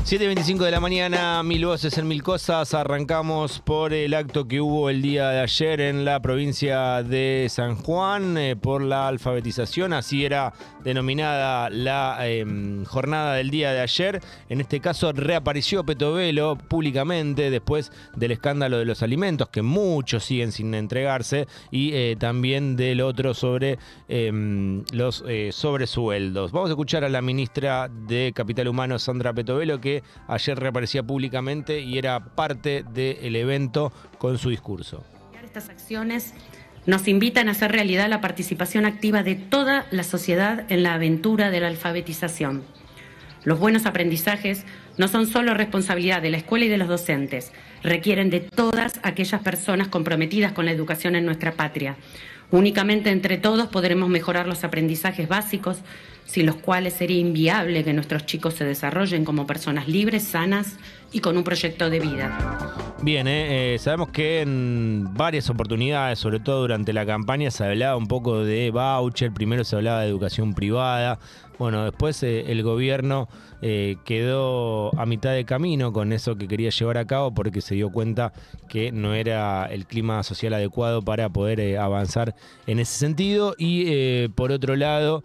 7:25 de la mañana, mil voces en mil cosas. Arrancamos por el acto que hubo el día de ayer en la provincia de San Juan por la alfabetización. Así era denominada la jornada del día de ayer. En este caso reapareció Petovelo públicamente después del escándalo de los alimentos, que muchos siguen sin entregarse, y también del otro sobre los sobresueldos. Vamos a escuchar a la ministra de Capital Humano, Sandra Petovelo, que ayer reaparecía públicamente y era parte del evento con su discurso. Estas acciones nos invitan a hacer realidad la participación activa de toda la sociedad en la aventura de la alfabetización. Los buenos aprendizajes no son solo responsabilidad de la escuela y de los docentes, requieren de todas aquellas personas comprometidas con la educación en nuestra patria. Únicamente entre todos podremos mejorar los aprendizajes básicos, sin los cuales sería inviable que nuestros chicos se desarrollen como personas libres, sanas y con un proyecto de vida. Bien, sabemos que en varias oportunidades, sobre todo durante la campaña, se hablaba un poco de voucher. Primero se hablaba de educación privada. Bueno, después el gobierno quedó a mitad de camino con eso que quería llevar a cabo, porque se dio cuenta que no era el clima social adecuado para poder avanzar en ese sentido. Y por otro lado,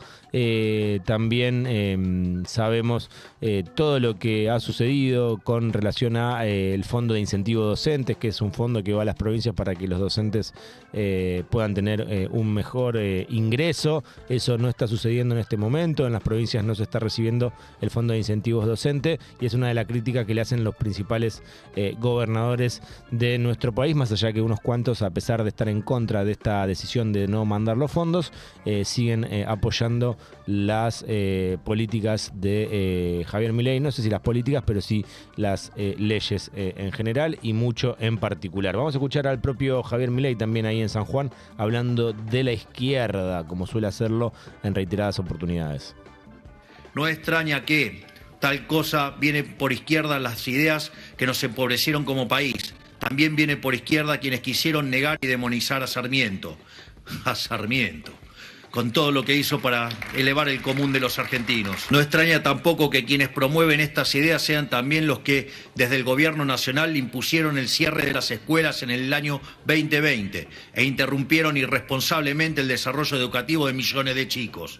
también sabemos todo lo que ha sucedido con relación a el Fondo de Incentivo Docentes, que es un fondo que va a las provincias para que los docentes puedan tener un mejor ingreso. Eso no está sucediendo en este momento. En las provincias no se está recibiendo el Fondo de Incentivos Docentes, y es una de las críticas que le hacen los principales gobernadores de nuestro país, más allá que unos cuantos, a pesar de estar en contra de esta decisión de no mandar los fondos, siguen apoyando las políticas de Javier Milei. No sé si las políticas, pero sí las leyes en general, y mucho en particular. Vamos a escuchar al propio Javier Milei también ahí en San Juan, hablando de la izquierda, como suele hacerlo en reiteradas oportunidades. No extraña que tal cosa viene por izquierda las ideas que nos empobrecieron como país. También viene por izquierda quienes quisieron negar y demonizar a Sarmiento. A Sarmiento. Con todo lo que hizo para elevar el común de los argentinos. No extraña tampoco que quienes promueven estas ideas sean también los que desde el gobierno nacional impusieron el cierre de las escuelas en el año 2020 e interrumpieron irresponsablemente el desarrollo educativo de millones de chicos.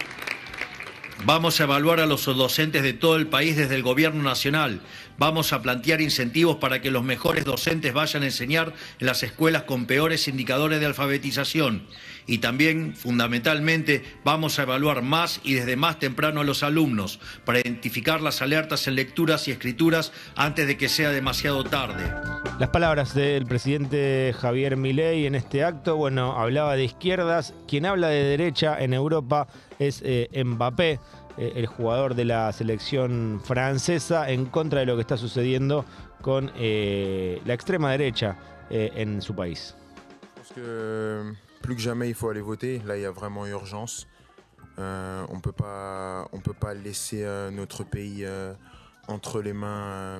Vamos a evaluar a los docentes de todo el país desde el gobierno nacional. Vamos a plantear incentivos para que los mejores docentes vayan a enseñar en las escuelas con peores indicadores de alfabetización. Y también, fundamentalmente, vamos a evaluar más y desde más temprano a los alumnos para identificar las alertas en lecturas y escrituras antes de que sea demasiado tarde. Las palabras del presidente Javier Milei en este acto. Bueno, hablaba de izquierdas. Quien habla de derecha en Europa es Mbappé, el jugador de la selección francesa, en contra de lo que está sucediendo con la extrema derecha en su país. Plus que jamais, il faut aller voter. Là, il y a vraiment urgence. On peut pas laisser notre pays entre les mains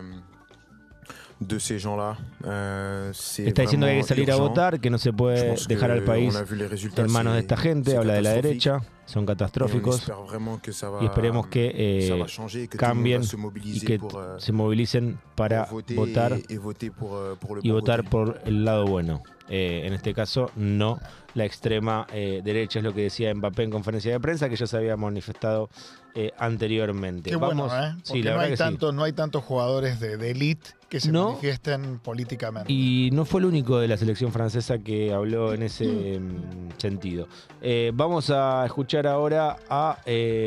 de ces gens-là. Está diciendo que hay que salir a votar, que no se puede dejar al país en manos de esta gente. Habla de la derecha, son catastróficos, y esperemos que cambien y que se movilicen para votar y votar por el lado bueno. En este caso, no la extrema derecha, es lo que decía Mbappé en conferencia de prensa, que ya se había manifestado anteriormente. Qué bueno, porque sí, la verdad no hay tantos jugadores de élite que se manifiesten políticamente. Y no fue el único de la selección francesa que habló en ese sentido. Vamos a escuchar ahora a...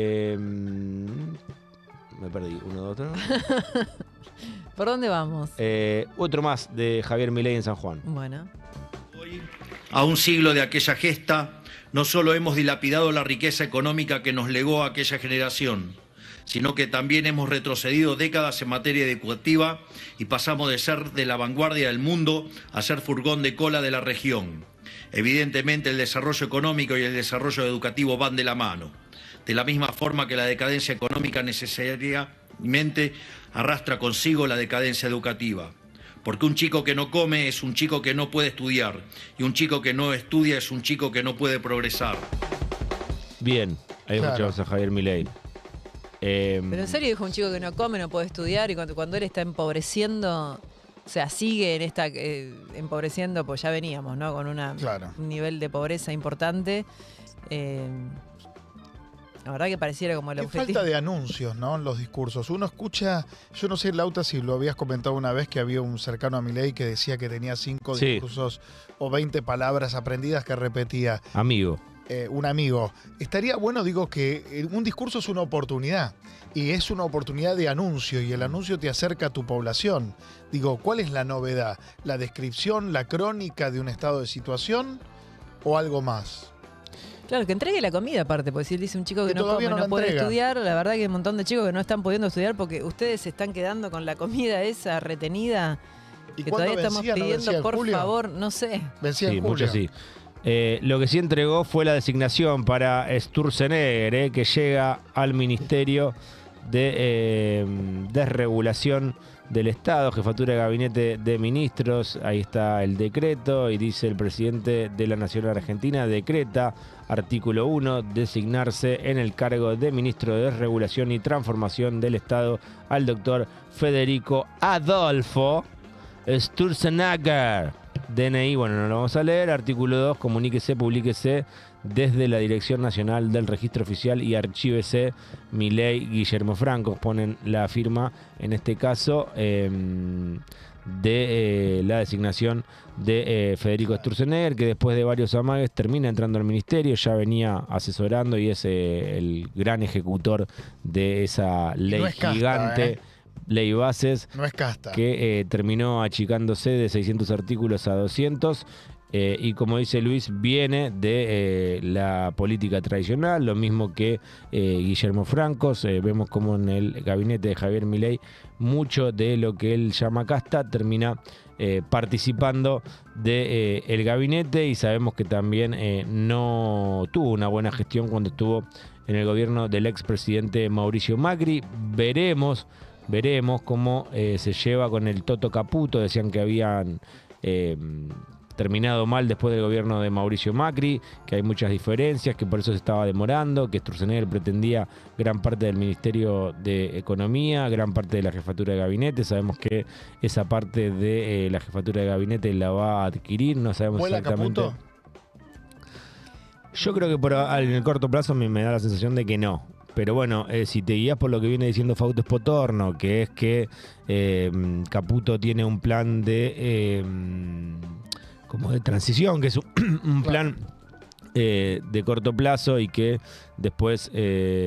me perdí, uno de otro. ¿Por dónde vamos? Otro más de Javier Milei en San Juan. Bueno. A un siglo de aquella gesta, no solo hemos dilapidado la riqueza económica que nos legó aquella generación, sino que también hemos retrocedido décadas en materia educativa y pasamos de ser de la vanguardia del mundo a ser furgón de cola de la región. Evidentemente, el desarrollo económico y el desarrollo educativo van de la mano. De la misma forma que la decadencia económica necesariamente arrastra consigo la decadencia educativa. Porque un chico que no come es un chico que no puede estudiar, y un chico que no estudia es un chico que no puede progresar. Bien, ahí escuchamos a Javier Milei. Pero en serio dijo un chico que no come, no puede estudiar y cuando él está empobreciendo, o sea, sigue en esta empobreciendo, pues ya veníamos, ¿no? Con un nivel de pobreza importante. La verdad que pareciera como el objetivo. Falta de anuncios, ¿no? En los discursos. Uno escucha, yo no sé, Lauta, si lo habías comentado una vez, que había un cercano a Milei que decía que tenía 5 discursos o 20 palabras aprendidas que repetía. Amigo. Un amigo. Estaría bueno, digo, que un discurso es una oportunidad y es una oportunidad de anuncio y el anuncio te acerca a tu población. Digo, ¿cuál es la novedad? ¿La descripción, la crónica de un estado de situación o algo más? Claro, que entregue la comida aparte, porque si él dice un chico que no come, no puede estudiar, la verdad que hay un montón de chicos que no están pudiendo estudiar porque ustedes se están quedando con la comida esa retenida ¿Y que todavía estamos pidiendo, por favor, no sé. Vencía en julio. Mucho sí. Lo que sí entregó fue la designación para Sturzenegger, que llega al Ministerio de Desregulación del Estado, Jefatura de Gabinete de Ministros. Ahí está el decreto y dice: el presidente de la Nación Argentina decreta, artículo 1, designarse en el cargo de ministro de Desregulación y Transformación del Estado al doctor Federico Adolfo Sturzenegger. DNI, bueno, no lo vamos a leer. Artículo 2, comuníquese, publíquese desde la Dirección Nacional del Registro Oficial y archívese. Milei, Guillermo Franco ponen la firma, en este caso, de la designación de Federico Sturzenegger, que después de varios amagues termina entrando al ministerio. Ya venía asesorando y es el gran ejecutor de esa ley gigante. Ley Bases, no es casta, que terminó achicándose de 600 artículos a 200 y, como dice Luis, viene de la política tradicional, lo mismo que Guillermo Franco. Vemos como en el gabinete de Javier Milei mucho de lo que él llama casta termina participando del gabinete, y sabemos que también no tuvo una buena gestión cuando estuvo en el gobierno del expresidente Mauricio Macri. Veremos cómo se lleva con el Toto Caputo. Decían que habían terminado mal después del gobierno de Mauricio Macri, que hay muchas diferencias, que por eso se estaba demorando, que Sturzenegger pretendía gran parte del Ministerio de Economía, gran parte de la jefatura de gabinete. Sabemos que esa parte de la jefatura de gabinete la va a adquirir, no sabemos exactamente. ¿Caputo? Yo creo que en el corto plazo me da la sensación de que no. Pero bueno, si te guías por lo que viene diciendo Fausto Espotorno, que es que Caputo tiene un plan de como de transición, que es un plan de corto plazo, y que después no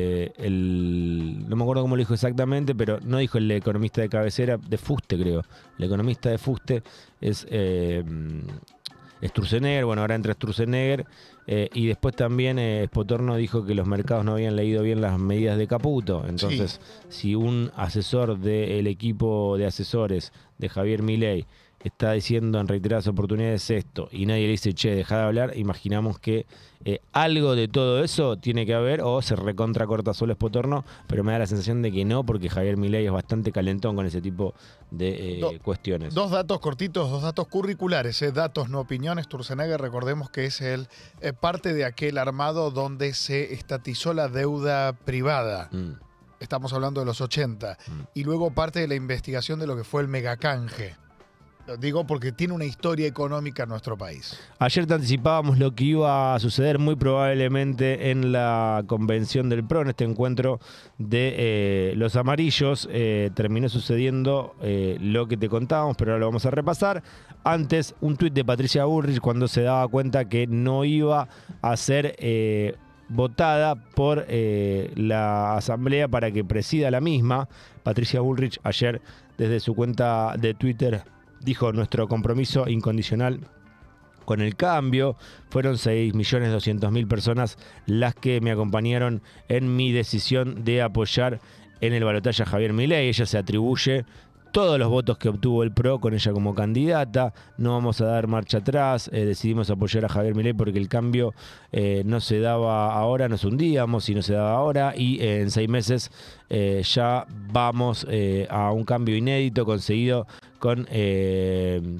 me acuerdo cómo lo dijo exactamente, pero no dijo el economista de cabecera, de Fuste creo. El economista de Fuste es Sturzenegger. Bueno, ahora entra Sturzenegger. Y después también Espotorno dijo que los mercados no habían leído bien las medidas de Caputo. Entonces, si un asesor del equipo de asesores de Javier Milei está diciendo en reiteradas oportunidades esto y nadie le dice, che, deja de hablar, imaginamos que algo de todo eso tiene que haber, o se recontra corta solo Espotorno, pero me da la sensación de que no, porque Javier Milei es bastante calentón con ese tipo de cuestiones. Dos datos cortitos, dos datos curriculares, datos no opiniones. Sturzenegger, recordemos que es parte de aquel armado donde se estatizó la deuda privada. Estamos hablando de los 80. Y luego parte de la investigación de lo que fue el megacanje. Lo digo porque tiene una historia económica en nuestro país. Ayer te anticipábamos lo que iba a suceder muy probablemente en la convención del PRO, en este encuentro de los amarillos. Terminó sucediendo lo que te contábamos, pero ahora lo vamos a repasar. Antes, un tuit de Patricia Bullrich cuando se daba cuenta que no iba a ser votada por la asamblea para que presida la misma. Patricia Bullrich ayer desde su cuenta de Twitter dijo: nuestro compromiso incondicional con el cambio. Fueron 6.200.000 personas las que me acompañaron en mi decisión de apoyar en el balotaje a Javier Milei. Ella se atribuye todos los votos que obtuvo el PRO con ella como candidata. No vamos a dar marcha atrás. Decidimos apoyar a Javier Milei porque el cambio no se daba ahora, nos hundíamos y no se daba ahora. Y en 6 meses ya vamos a un cambio inédito conseguido con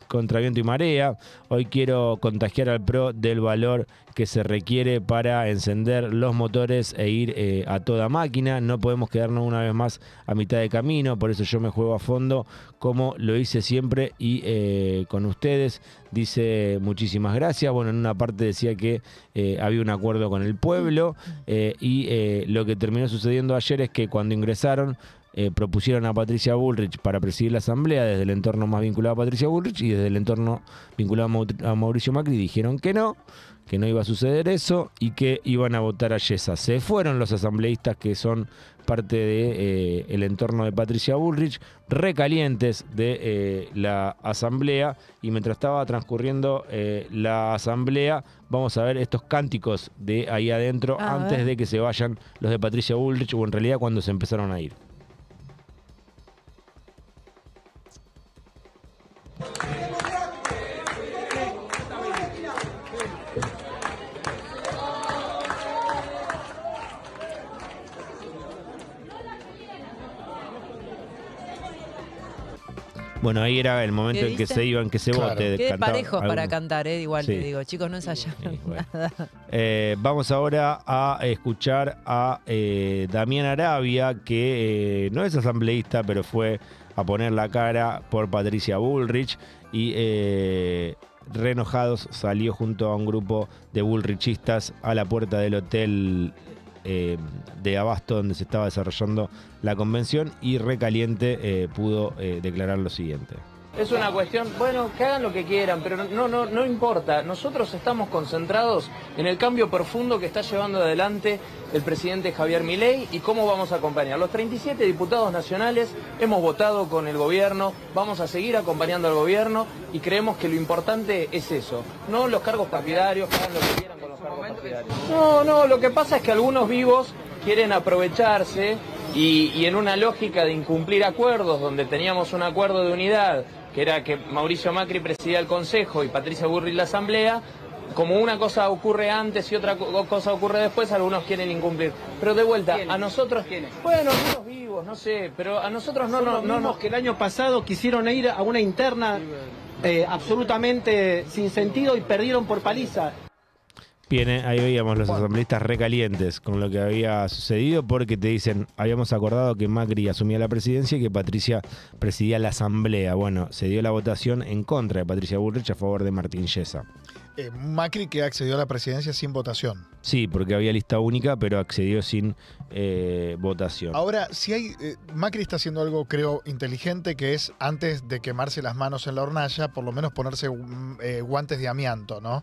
contra viento y marea. Hoy quiero contagiar al PRO del valor que se requiere para encender los motores e ir a toda máquina. No podemos quedarnos una vez más a mitad de camino, por eso yo me juego a fondo como lo hice siempre y con ustedes. Dice muchísimas gracias. Bueno, en una parte decía que había un acuerdo con el pueblo y lo que terminó sucediendo ayer es que cuando ingresaron propusieron a Patricia Bullrich para presidir la asamblea desde el entorno más vinculado a Patricia Bullrich y desde el entorno vinculado a Mauricio Macri dijeron que no iba a suceder eso y que iban a votar a Yesa. Se fueron los asambleístas que son parte de el entorno de Patricia Bullrich, recalientes de la asamblea, y mientras estaba transcurriendo la asamblea, vamos a ver estos cánticos de ahí adentro antes de que se vayan los de Patricia Bullrich, o en realidad cuando se empezaron a ir. Bueno, ahí era el momento en que se iban, que se vote. Qué parejos para cantar, igual te digo. Chicos, no ensayaron nada. Vamos ahora a escuchar a Damián Arabia, que no es asambleísta, pero fue a poner la cara por Patricia Bullrich y re enojados salió junto a un grupo de bullrichistas a la puerta del hotel de Abasto donde se estaba desarrollando la convención y recaliente pudo declarar lo siguiente. Es una cuestión, bueno, que hagan lo que quieran, pero no importa. Nosotros estamos concentrados en el cambio profundo que está llevando adelante el presidente Javier Milei y cómo vamos a acompañar. Los 37 diputados nacionales hemos votado con el gobierno, vamos a seguir acompañando al gobierno y creemos que lo importante es eso. No los cargos partidarios, que hagan lo que quieran con los cargos partidarios. No, lo que pasa es que algunos vivos quieren aprovecharse y en una lógica de incumplir acuerdos, donde teníamos un acuerdo de unidad, que era que Mauricio Macri presidía el Consejo y Patricia Bullrich la Asamblea, como una cosa ocurre antes y otra cosa ocurre después, algunos quieren incumplir. Pero de vuelta, ¿quiénes? A nosotros, ¿quiénes? Bueno, algunos vivos, no sé, pero a nosotros no, que el año pasado quisieron ir a una interna absolutamente sin sentido y perdieron por paliza. Bien, ahí veíamos los asambleístas recalientes con lo que había sucedido, porque te dicen, habíamos acordado que Macri asumía la presidencia y que Patricia presidía la asamblea. Bueno, se dio la votación en contra de Patricia Bullrich a favor de Martín Yesa. Macri que accedió a la presidencia sin votación. Sí, porque había lista única, pero accedió sin votación. Ahora, si hay Macri está haciendo algo, creo, inteligente, que es, antes de quemarse las manos en la hornalla, por lo menos ponerse guantes de amianto, ¿no?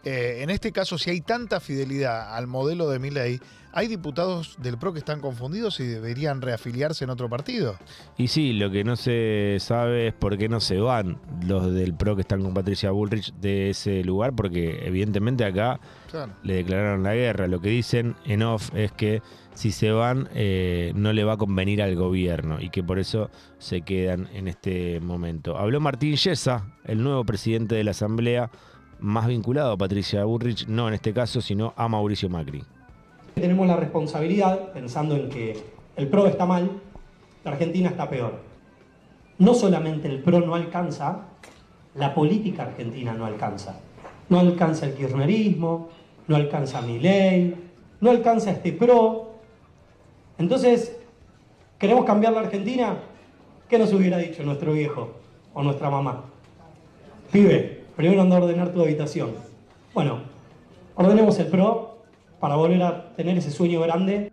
En este caso, si hay tanta fidelidad al modelo de Milei, hay diputados del PRO que están confundidos y deberían reafiliarse en otro partido. Y sí, lo que no se sabe es por qué no se van los del PRO que están con Patricia Bullrich de ese lugar, porque evidentemente acá le declararon la guerra. Lo que dicen en off es que si se van no le va a convenir al gobierno y que por eso se quedan en este momento. Habló Martín Yesa, el nuevo presidente de la Asamblea, más vinculado a Patricia Bullrich, no en este caso, sino a Mauricio Macri. Tenemos la responsabilidad, pensando en que el PRO está mal, la Argentina está peor. No solamente el PRO no alcanza, la política argentina no alcanza. No alcanza el kirchnerismo, no alcanza Milei, no alcanza este PRO. Entonces, ¿queremos cambiar la Argentina? ¿Qué nos hubiera dicho nuestro viejo o nuestra mamá? Pibe, primero anda a ordenar tu habitación. Bueno, ordenemos el PRO para volver a tener ese sueño grande.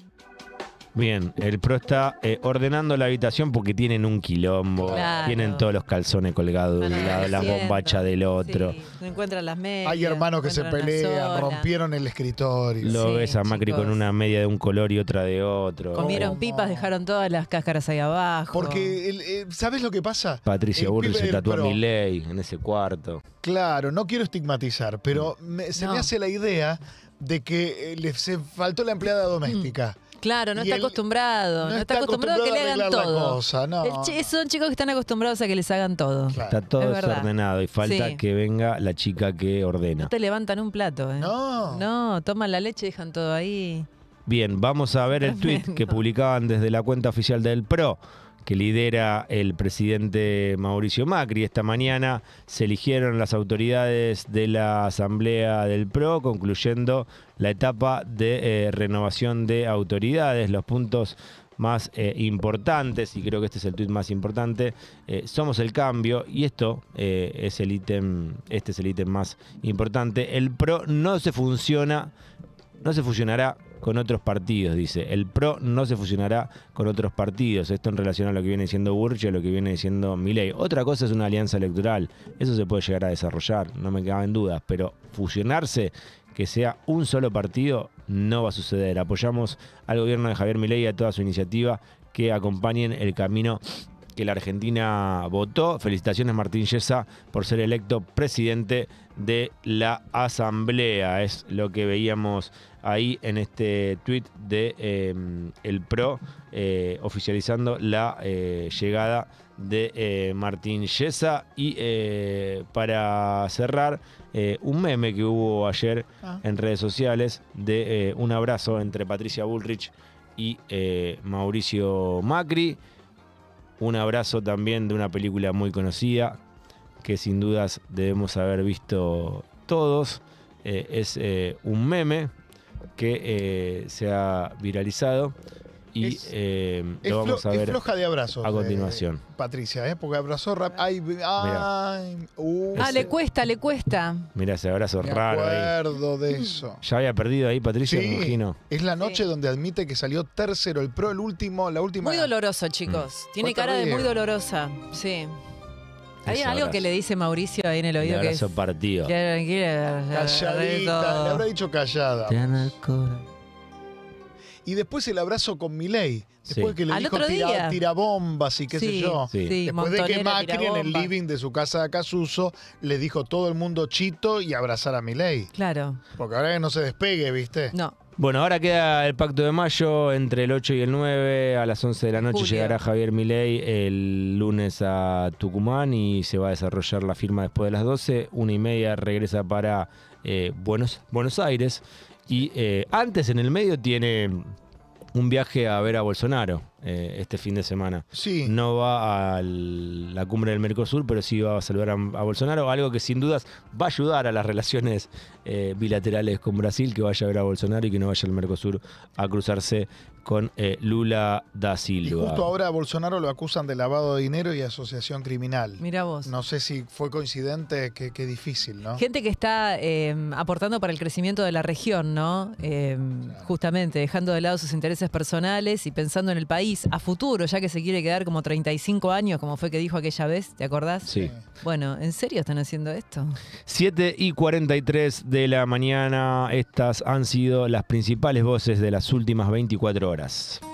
Bien, el PRO está ordenando la habitación porque tienen un quilombo, tienen todos los calzones colgados de un lado, las bombachas del otro. Sí, no encuentran las medias. Hay hermanos que se pelean, rompieron el escritorio. Lo ves a Macri con una media de un color y otra de otro. Comieron pipas, dejaron todas las cáscaras ahí abajo. Porque, ¿sabes lo que pasa? Patricia Bullrich se tatuó a Milei en ese cuarto. Claro, no quiero estigmatizar, pero se me hace la idea de que se faltó la empleada doméstica. Claro, no está acostumbrado. No está acostumbrado a que le hagan todo. Cosa, no. Son chicos que están acostumbrados a que les hagan todo. Claro. Está todo desordenado y falta que venga la chica que ordena. No te levantan un plato, ¿eh? No, toman la leche y dejan todo ahí. Bien, vamos a ver el tuit que publicaban desde la cuenta oficial del PRO, que lidera el presidente Mauricio Macri. Esta mañana se eligieron las autoridades de la Asamblea del PRO, concluyendo la etapa de renovación de autoridades. Los puntos más importantes, y creo que este es el tuit más importante, somos el cambio, y esto es el ítem, este es el ítem más importante. El PRO no se fusionará con otros partidos, dice. El PRO no se fusionará con otros partidos. Esto en relación a lo que viene diciendo Burch y a lo que viene diciendo Milei. Otra cosa es una alianza electoral. Eso se puede llegar a desarrollar, no me caben dudas. Pero fusionarse, que sea un solo partido, no va a suceder. Apoyamos al gobierno de Javier Milei y a toda su iniciativa que acompañen el camino que la Argentina votó. Felicitaciones, Martín Yesa, por ser electo presidente de la Asamblea. Es lo que veíamos ahí en este tuit de el PRO, oficializando la llegada de Martín Yesa. Y para cerrar, un meme que hubo ayer en redes sociales de un abrazo entre Patricia Bullrich y Mauricio Macri. Un abrazo también de una película muy conocida que sin dudas debemos haber visto todos. Es un meme que se ha viralizado y lo vamos a ver. Es floja de abrazos a continuación. Patricia, porque abrazó rap. Le cuesta. Mirá ese abrazo raro ahí. Me acuerdo de eso. Ya había perdido ahí, Patricia, Sí, me imagino. es la noche donde admite que salió tercero el PRO, la última. Muy doloroso, chicos. Tiene cara de muy dolorosa. Sí. Hay algo abrazo que le dice Mauricio ahí en el oído, el que abrazo es... partido. Calladita, le habrá dicho callada. Y después el abrazo con Milei. Después que le Al dijo otro día. tirabombas y qué sé yo. Sí, Después de que Montonera, Macri en el tirabomba. living de su casa de Acasuso le dijo todo el mundo chito y abrazar a Milei. Claro. Porque ahora que no se despegue, ¿viste? No. Bueno, ahora queda el Pacto de Mayo entre el 8 y el 9. A las 11 de la noche Julio. llegará Javier Milei el lunes a Tucumán y se va a desarrollar la firma después de las 12. 1:30 regresa para Buenos Aires. Y antes, en el medio, tiene un viaje a ver a Bolsonaro este fin de semana. Sí. No va a la cumbre del Mercosur, pero sí va a saludar a Bolsonaro, algo que sin dudas va a ayudar a las relaciones bilaterales con Brasil, que vaya a ver a Bolsonaro y que no vaya al Mercosur a cruzarse con Lula da Y Silva. justo ahora a Bolsonaro lo acusan de lavado de dinero y asociación criminal. Mirá vos. No sé si fue coincidente, qué difícil, ¿no? Gente que está aportando para el crecimiento de la región, ¿no? Justamente, dejando de lado sus intereses personales y pensando en el país a futuro, ya que se quiere quedar como 35 años, como fue que dijo aquella vez, ¿te acordás? Sí. Bueno, ¿en serio están haciendo esto? 7:43 de la mañana. Estas han sido las principales voces de las últimas 24 horas.